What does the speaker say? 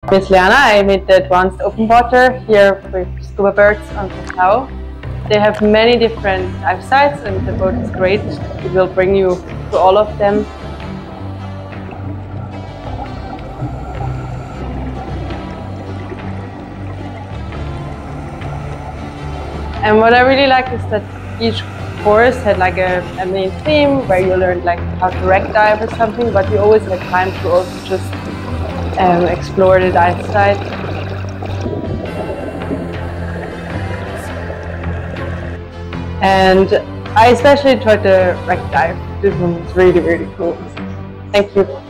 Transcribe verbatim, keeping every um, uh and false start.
Miss Liana, I made the advanced open water here with Scuba Birds on Koh Tao. They have many different dive sites and the boat is great. It will bring you to all of them. And what I really like is that each course had like a, a main theme where you learned like how to wreck dive or something, but you always had time to also just um, explore the dive site. And I especially enjoyed the wreck dive. This one was really, really cool. Thank you.